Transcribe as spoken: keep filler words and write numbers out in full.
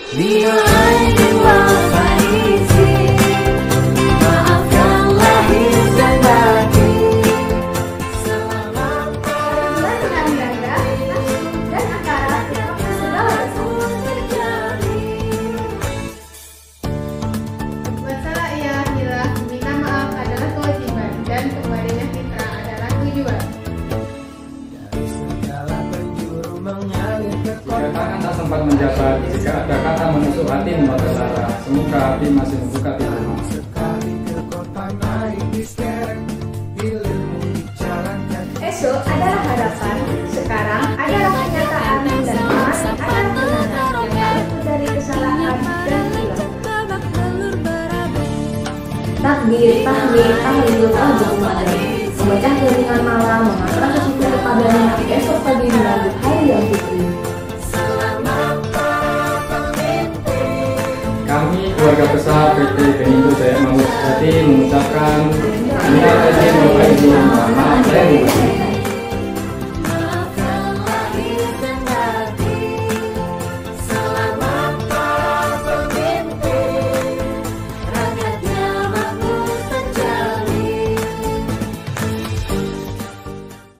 Bila aini wa faizin, maafkan lahir dan batin. Selamat Dengan ganda, nafsu, dan akara segala sesuatu terjadi. Buat salah ia hilang, meminta maaf adalah kewajiban dan kembalinya fitrah adalah tujuan. dari segala penjuru mengalir ke Jika tangan tak sempat menjabat, jika ada kata menusuk hati membuat terlara, semoga hati masih membuka pintu. sekali ke kota naik disket, ilmu dijalankan. Esok adalah harapan, sekarang adalah kenyataan, dan kemarin adalah kenangan yang jatuh dari kesalahan dan hilang. Takbir, tahmid, tahlil, wajib malam, memecah keringan malam, mengantarkan sesuatu kepadanya, esok pagi menyambut hari yang fitri. Kami keluarga besar P T Penindo Jaya Mamut Jati mengucapkan minal aidin wal faizin, maaf lahir dan batin.